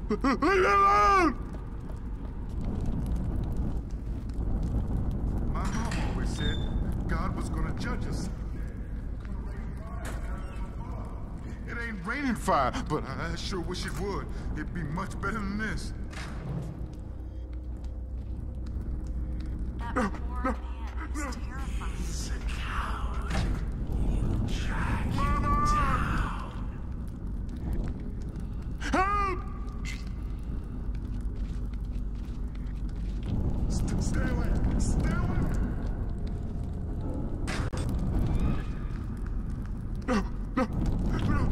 Leave me alone! My mom always said God was gonna judge us. It ain't raining fire, but I sure wish it would. It'd be much better than this. That poor man is terrifying. He's a coward. You track him down. Help! Stay away! Stay away! No, no, no!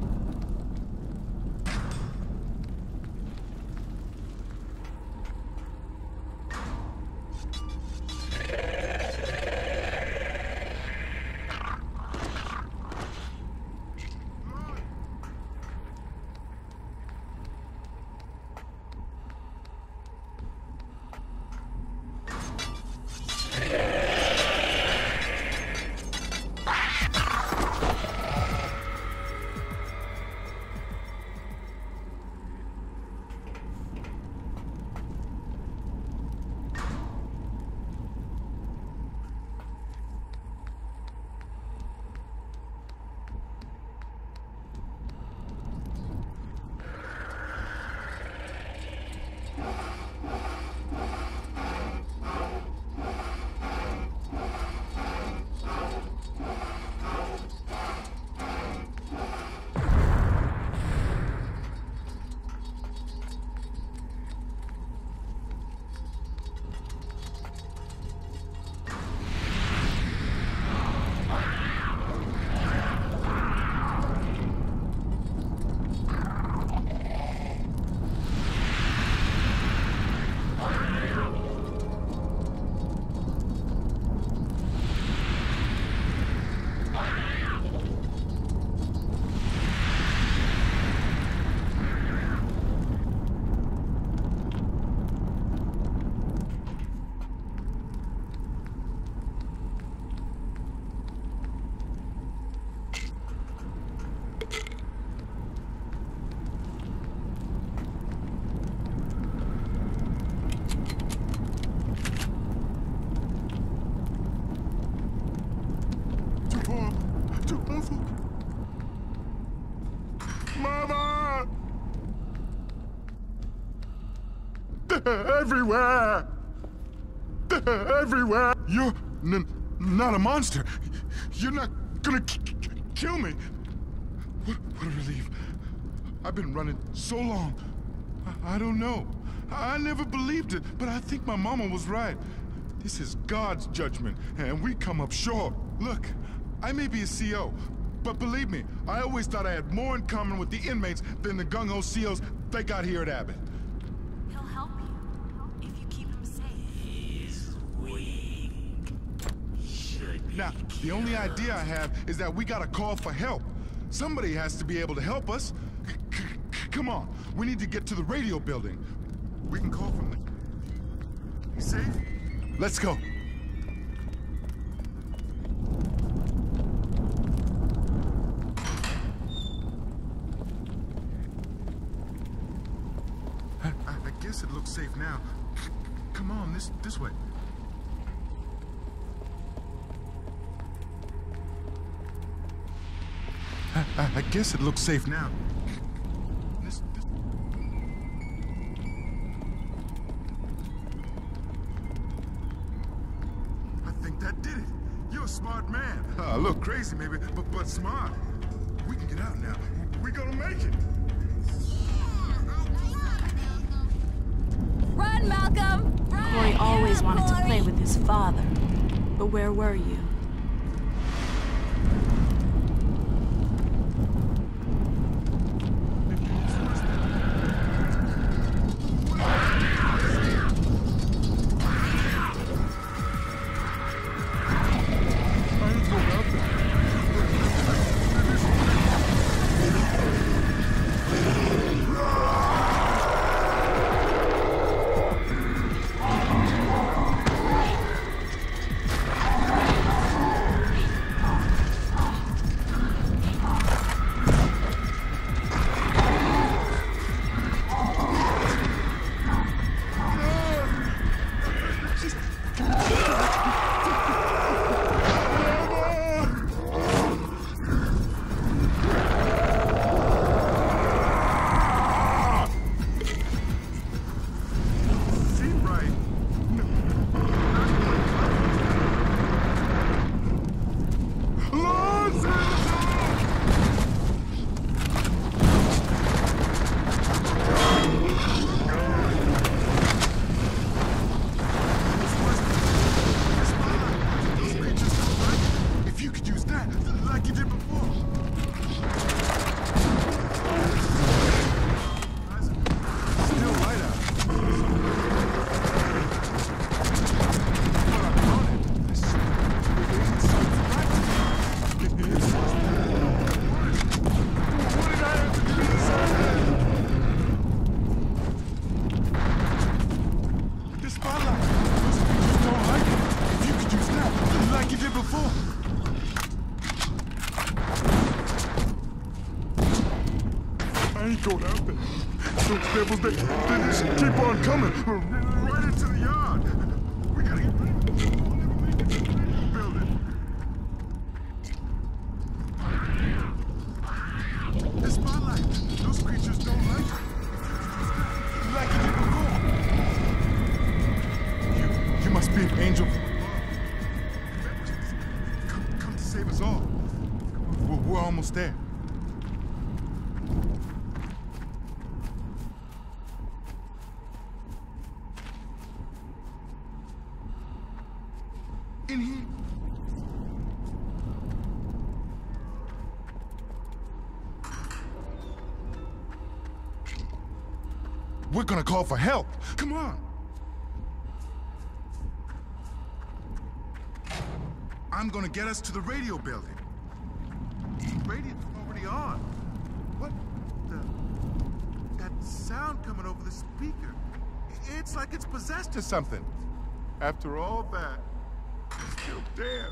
Mama! They're everywhere! They're everywhere! You're not a monster. You're not gonna kill me. What a relief. I've been running so long. I don't know. I never believed it, but I think my mama was right. This is God's judgment, and we come up short. Look, I may be a CO, but believe me, I always thought I had more in common with the inmates than the gung-ho COs they got here at Abbott. He'll help you, if you keep him safe. He's weak. Should be Now, the only idea I have is that we gotta call for help. Somebody has to be able to help us. Come on, we need to get to the radio building. We can call from there. You safe? Let's go. I guess it looks safe now. Come on, this way. I guess it looks safe now. I think that did it. You're a smart man. I look crazy maybe, but smart. We can get out now. We're gonna make it. Run, Malcolm! Run! Corey always wanted to play with his father. But where were you? going out there. Those devils, they just keep on coming. Right into the yard. We gotta get rid of them. Building. The spotlight. Those creatures don't like it. Like it before. You must be an angel. Come to save us all. We're almost there. In here. We're gonna call for help. Come on. I'm gonna get us to the radio building. Radio's already on. What the? That sound coming over the speaker. It's like it's possessed or something. After all that, it's still damn.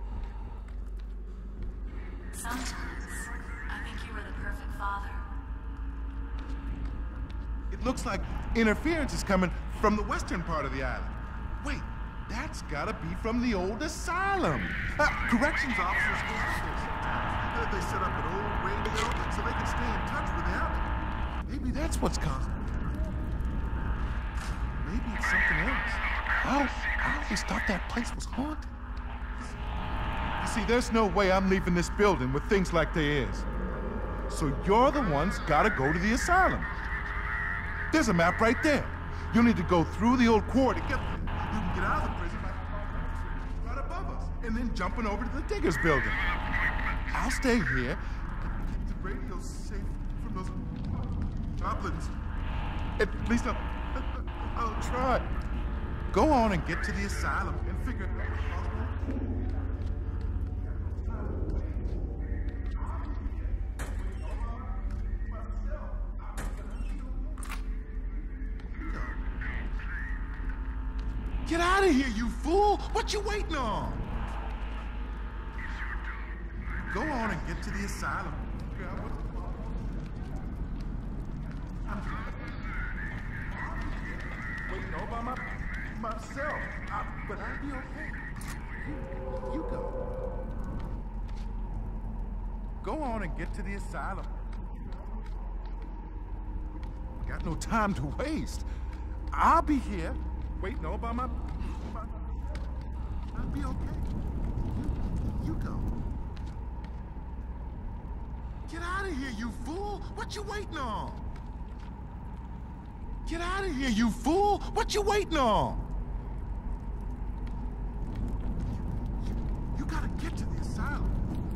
Sometimes, I think you were the perfect father. It looks like interference is coming from the western part of the island. Wait, that's gotta be from the old asylum. Corrections officers go out there sometimes. They set up an old radio so they can stay in touch with the island. Maybe that's what's causing it. Maybe it's something else. I always thought that place was haunted. You see, there's no way I'm leaving this building with things like there is. So you're the ones gotta go to the asylum. There's a map right there. You'll need to go through the old quarry to get there. You can get out of the prison by right above us. And then jumping over to the diggers building. I'll stay here. Keep the radio safe from those goblins. At least I'll try. Go on and get to the asylum and figure out what's Get out of here, you fool! What you waiting on? Go on and get to the asylum. Waiting all by myself. But I'll be okay. You go. Go on and get to the asylum. Got no time to waste. I'll be here. Waiting all by my... I'll be okay. You go. Get out of here, you fool! What you waiting on? Get out of here, you fool! What you waiting on? You gotta get to the asylum.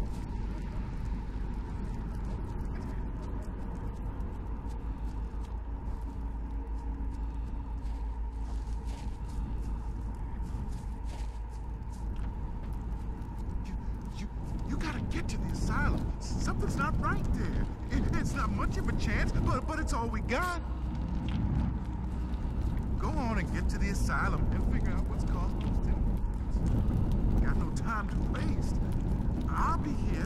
You gotta get to the asylum. Something's not right there. It's not much of a chance, but it's all we got. Go on and get to the asylum and figure out what's causing those things. Got no time to waste. I'll be here.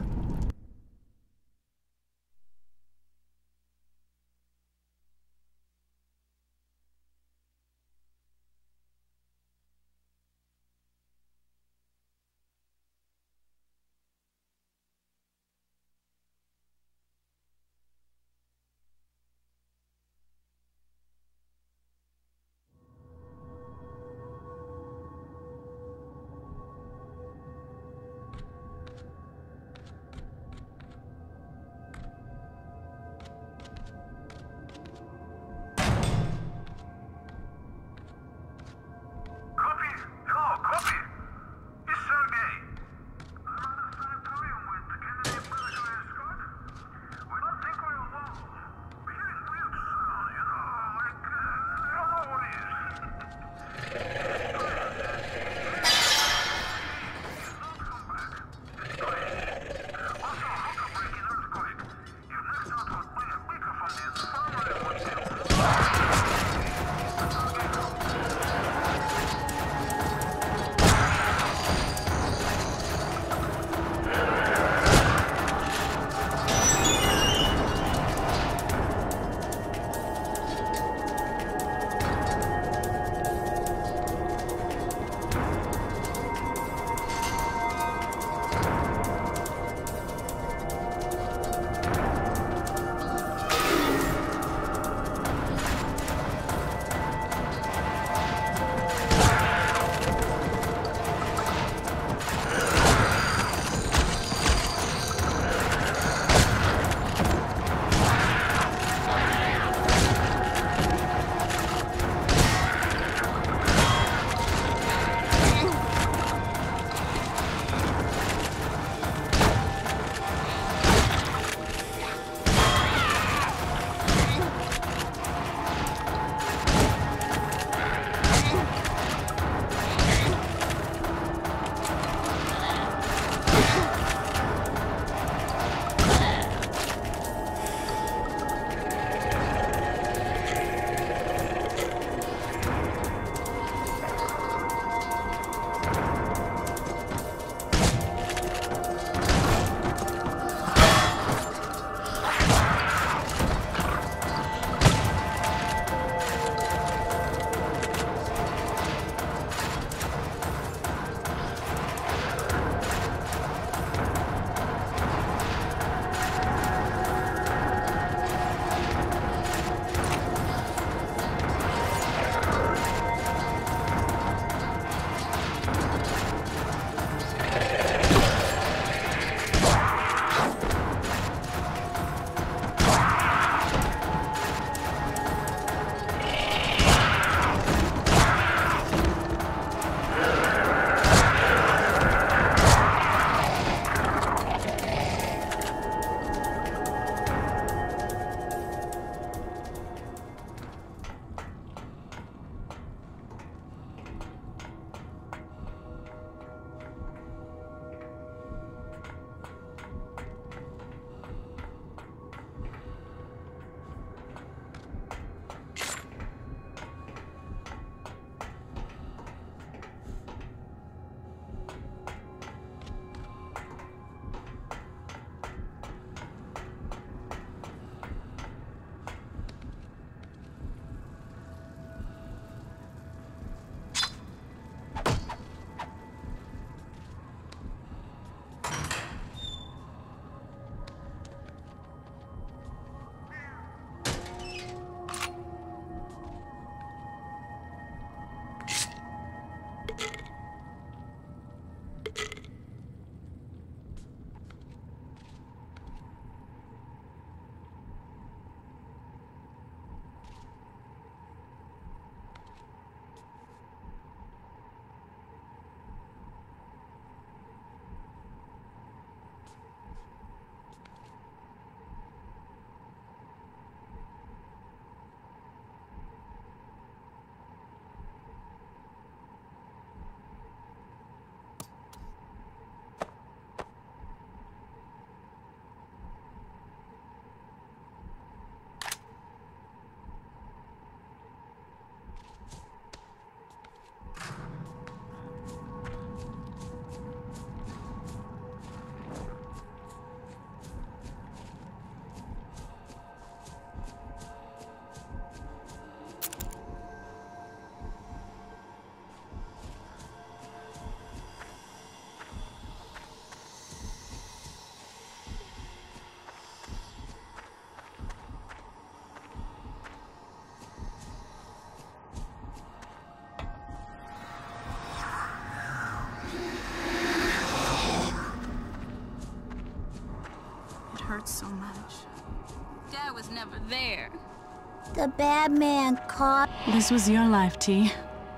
never there. The bad man caught. This was your life, T.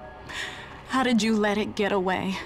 How did you let it get away?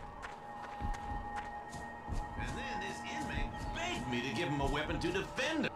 Me to give him a weapon to defend him.